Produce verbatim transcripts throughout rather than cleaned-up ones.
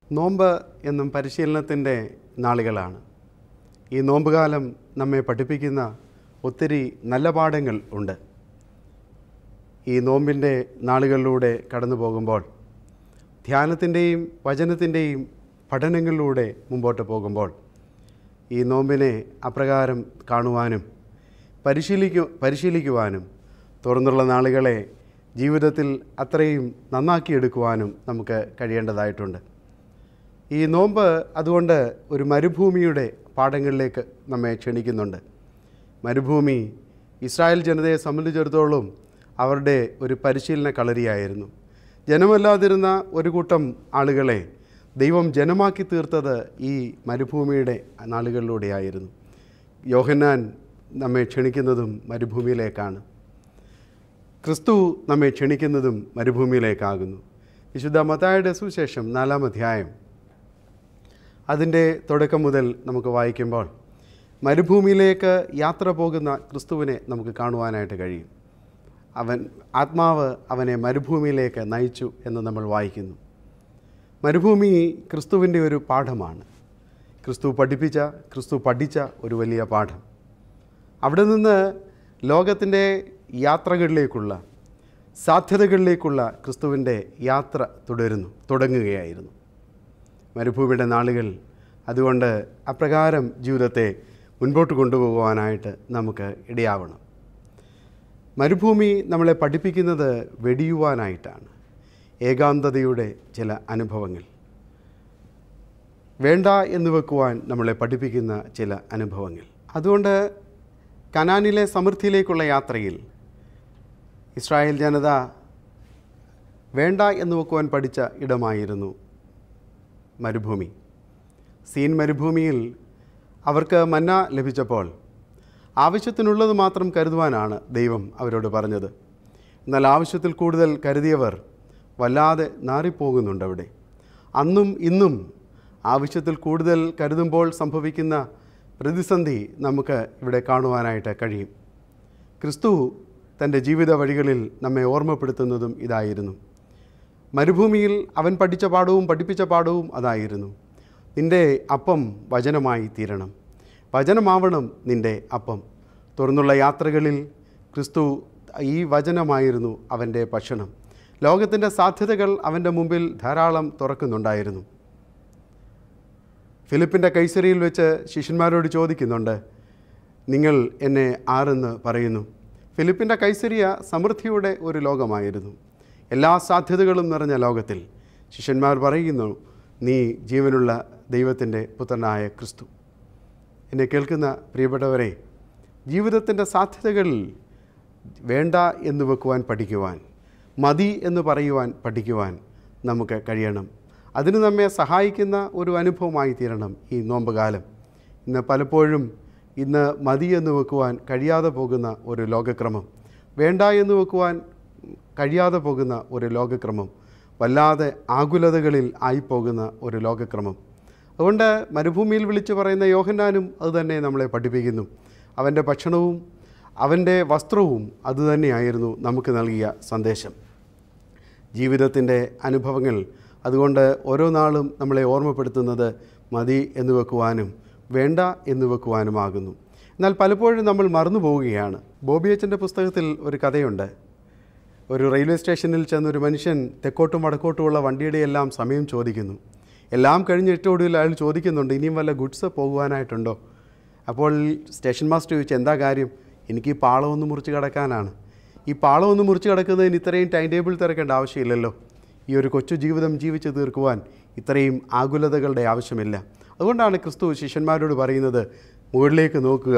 നോമ്പ് എന്നും പരിശീലനത്തിൻ്റെ നാളുകളാണ്. ഈ നോമ്പുകാലം നമ്മെ പഠിപ്പിക്കുന്ന ഒത്തിരി നല്ല പാഠങ്ങൾ ഉണ്ട്. ഈ നോമ്പിൻ്റെ നാളുകളിലൂടെ കടന്നു പോകുമ്പോൾ, ധ്യാനത്തിൻ്റെയും വചനത്തിൻ്റെയും പഠനങ്ങളിലൂടെ മുമ്പോട്ട് പോകുമ്പോൾ, ഈ നോമ്പിനെ അപ്രകാരം കാണുവാനും പരിശീലിക്കു പരിശീലിക്കുവാനും തുടർന്നുള്ള നാളുകളെ ജീവിതത്തിൽ അത്രയും നന്നാക്കിയെടുക്കുവാനും നമുക്ക് കഴിയേണ്ടതായിട്ടുണ്ട്. ഈ നോമ്പ് അതുകൊണ്ട് ഒരു മരുഭൂമിയുടെ പാഠങ്ങളിലേക്ക് നമ്മെ ക്ഷണിക്കുന്നുണ്ട്. മരുഭൂമി ഇസ്രായേൽ ജനതയെ സംബന്ധിച്ചിടത്തോളം അവരുടെ ഒരു പരിശീലന കളരിയായിരുന്നു. ജനമല്ലാതിരുന്ന ഒരു കൂട്ടം ആളുകളെ ദൈവം ജനമാക്കി തീർത്തത് ഈ മരുഭൂമിയുടെ നാളുകളിലൂടെയായിരുന്നു. യോഹന്നാൻ നമ്മെ ക്ഷണിക്കുന്നതും മരുഭൂമിയിലേക്കാണ്. ക്രിസ്തു നമ്മെ ക്ഷണിക്കുന്നതും മരുഭൂമിയിലേക്കാകുന്നു. വിശുദ്ധ മത്തായിയുടെ സുവിശേഷം നാലാം അധ്യായം അതിൻ്റെ തുടക്കം മുതൽ നമുക്ക് വായിക്കുമ്പോൾ മരുഭൂമിയിലേക്ക് യാത്ര പോകുന്ന ക്രിസ്തുവിനെ നമുക്ക് കാണുവാനായിട്ട് കഴിയും. അവൻ ആത്മാവ് അവനെ മരുഭൂമിയിലേക്ക് നയിച്ചു എന്ന് നമ്മൾ വായിക്കുന്നു. മരുഭൂമി ക്രിസ്തുവിൻ്റെ ഒരു പാഠമാണ്. ക്രിസ്തു പഠിപ്പിച്ച ക്രിസ്തു പഠിച്ച ഒരു വലിയ പാഠം. അവിടെ നിന്ന് ലോകത്തിൻ്റെ യാത്രകളിലേക്കുള്ള സാധ്യതകളിലേക്കുള്ള ക്രിസ്തുവിൻ്റെ യാത്ര തുടരുന്നു തുടങ്ങുകയായിരുന്നു. മരുഭൂമിയുടെ നാളുകൾ അതുകൊണ്ട് അപ്രകാരം ജീവിതത്തെ മുൻപോട്ട് കൊണ്ടുപോകുവാനായിട്ട് നമുക്ക് ഇടയാവണം. മരുഭൂമി നമ്മളെ പഠിപ്പിക്കുന്നത് വെടിയുവാനായിട്ടാണ്. ഏകാന്തതയുടെ ചില അനുഭവങ്ങൾ, വേണ്ട എന്ന് വെക്കുവാൻ നമ്മളെ പഠിപ്പിക്കുന്ന ചില അനുഭവങ്ങൾ. അതുകൊണ്ട് കനാനിലെ സമൃദ്ധിയിലേക്കുള്ള യാത്രയിൽ ഇസ്രായേൽ ജനത വേണ്ട എന്ന് വെക്കുവാൻ പഠിച്ച ഇടമായിരുന്നു മരുഭൂമി. സീൻ മരുഭൂമിയിൽ അവർക്ക് മന്ന ലഭിച്ചപ്പോൾ ആവശ്യത്തിനുള്ളത് മാത്രം കരുതുവാനാണ് ദൈവം അവരോട് പറഞ്ഞത്. എന്നാൽ ആവശ്യത്തിൽ കൂടുതൽ കരുതിയവർ വല്ലാതെ നാറിപ്പോകുന്നുണ്ട്. അവിടെ അന്നും ഇന്നും ആവശ്യത്തിൽ കൂടുതൽ കരുതുമ്പോൾ സംഭവിക്കുന്ന പ്രതിസന്ധി നമുക്ക് ഇവിടെ കാണുവാനായിട്ട് കഴിയും. ക്രിസ്തു തൻ്റെ ജീവിത വഴികളിൽ നമ്മെ ഓർമ്മപ്പെടുത്തുന്നതും ഇതായിരുന്നു. മരുഭൂമിയിൽ അവൻ പഠിച്ച പാഠവും പഠിപ്പിച്ച പാഠവും അതായിരുന്നു. നിൻ്റെ അപ്പം വചനമായി തീരണം, വചനമാവണം നിൻ്റെ അപ്പം. തുടർന്നുള്ള യാത്രകളിൽ ക്രിസ്തു ഈ വചനമായിരുന്നു അവൻ്റെ ഭക്ഷണം. ലോകത്തിൻ്റെ സാധ്യതകൾ അവൻ്റെ മുമ്പിൽ ധാരാളം തുറക്കുന്നുണ്ടായിരുന്നു. ഫിലിപ്പിൻ്റെ കൈസരിയിൽ വെച്ച് ശിഷ്യന്മാരോട് ചോദിക്കുന്നുണ്ട്, നിങ്ങൾ എന്നെ ആരെന്ന് പറയുന്നു? ഫിലിപ്പിൻ്റെ കൈസരിയ സമൃദ്ധിയുടെ ഒരു ലോകമായിരുന്നു. എല്ലാ സാധ്യതകളും നിറഞ്ഞ ലോകത്തിൽ ശിഷ്യന്മാർ പറയുന്നു, നീ ജീവനുള്ള ദൈവത്തിൻ്റെ പുത്രനായ ക്രിസ്തു. എന്നെ കേൾക്കുന്ന പ്രിയപ്പെട്ടവരെ, ജീവിതത്തിൻ്റെ സാധ്യതകളിൽ വേണ്ട എന്ന് വെക്കുവാൻ പഠിക്കുവാൻ, മതി എന്ന് പറയുവാൻ പഠിക്കുവാൻ നമുക്ക് കഴിയണം. അതിന് നമ്മെ സഹായിക്കുന്ന ഒരു അനുഭവമായി തീരണം ഈ നോമ്പുകാലം. ഇന്ന് പലപ്പോഴും ഇന്ന് മതി എന്ന് വെക്കുവാൻ കഴിയാതെ പോകുന്ന ഒരു ലോകക്രമം, വേണ്ട എന്ന് വെക്കുവാൻ കഴിയാതെ പോകുന്ന ഒരു ലോകക്രമം, വല്ലാതെ ആകുലതകളിൽ ആയിപ്പോകുന്ന ഒരു ലോകക്രമം. അതുകൊണ്ട് മരുഭൂമിയിൽ വിളിച്ചു പറയുന്ന യോഹന്നാനും അതുതന്നെ നമ്മളെ പഠിപ്പിക്കുന്നു. അവൻ്റെ ഭക്ഷണവും അവൻ്റെ വസ്ത്രവും അതുതന്നെയായിരുന്നു നമുക്ക് നൽകിയ സന്ദേശം. ജീവിതത്തിൻ്റെ അനുഭവങ്ങൾ അതുകൊണ്ട് ഓരോ നാളും നമ്മളെ ഓർമ്മപ്പെടുത്തുന്നത് മതി എന്ന് വെക്കുവാനും വേണ്ട എന്ന് വെക്കുവാനുമാകുന്നു. എന്നാൽ പലപ്പോഴും നമ്മൾ മറന്നു പോവുകയാണ്. ബോബി അച്ഛൻ്റെ പുസ്തകത്തിൽ ഒരു കഥയുണ്ട്. ഒരു റെയിൽവേ സ്റ്റേഷനിൽ ചെന്നൊരു മനുഷ്യൻ തെക്കോട്ടും വടക്കോട്ടുമുള്ള വണ്ടിയുടെ എല്ലാം സമയം ചോദിക്കുന്നു. എല്ലാം കഴിഞ്ഞ് ഏറ്റവും അയാൾ ചോദിക്കുന്നുണ്ട്, ഇനിയും വല്ല ഗുഡ്സ് പോകുവാനായിട്ടുണ്ടോ? അപ്പോൾ സ്റ്റേഷൻ മാസ്റ്റർ ചോദിച്ചു, എന്താ കാര്യം? എനിക്ക് ഈ പാളമൊന്ന് മുറിച്ച് കിടക്കാനാണ്. ഈ പാളമൊന്ന് മുറിച്ച് കിടക്കുന്നതിന് ഇത്രയും ടൈം ടേബിൾ തിരക്കേണ്ട ആവശ്യമില്ലല്ലോ. ഈ ഒരു കൊച്ചു ജീവിതം ജീവിച്ച് തീർക്കുവാൻ ഇത്രയും ആകുലതകളുടെ ആവശ്യമില്ല. അതുകൊണ്ടാണ് ക്രിസ്തു ശിഷ്യന്മാരോട് പറയുന്നത്, മുകളിലേക്ക് നോക്കുക,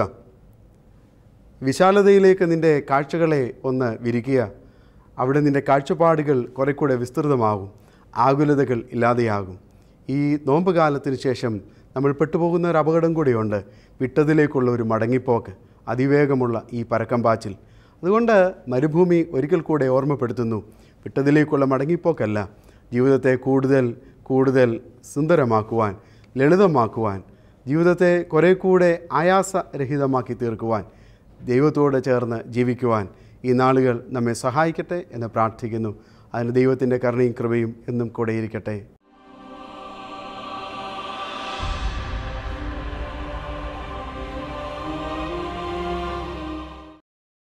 വിശാലതയിലേക്ക് നിൻ്റെ കാഴ്ചകളെ ഒന്ന് വിരിക്കുക. അവിടെ നിൻ്റെ കാഴ്ചപ്പാടുകൾ കുറെ കൂടെ വിസ്തൃതമാകും, ആകുലതകൾ ഇല്ലാതെയാകും. ഈ നോമ്പ് കാലത്തിന് ശേഷം നമ്മൾ പെട്ടുപോകുന്ന ഒരു അപകടം കൂടിയുണ്ട്, വിട്ടതിലേക്കുള്ള ഒരു മടങ്ങിപ്പോക്ക്, അതിവേഗമുള്ള ഈ പരക്കം പാച്ചിൽ. അതുകൊണ്ട് മരുഭൂമി ഒരിക്കൽ കൂടെ ഓർമ്മപ്പെടുത്തുന്നു, വിട്ടതിലേക്കുള്ള മടങ്ങിപ്പോക്കല്ല, ജീവിതത്തെ കൂടുതൽ കൂടുതൽ സുന്ദരമാക്കുവാൻ, ലളിതമാക്കുവാൻ, ജീവിതത്തെ കുറെ കൂടെ ആയാസരഹിതമാക്കി തീർക്കുവാൻ, ദൈവത്തോട് ചേർന്ന് ജീവിക്കുവാൻ ഈ നാളുകൾ നമ്മെ സഹായിക്കട്ടെ എന്ന് പ്രാർത്ഥിക്കുന്നു. അതിന് ദൈവത്തിൻ്റെ കരുണയും കൃപയും എന്നും കൂടെയിരിക്കട്ടെ.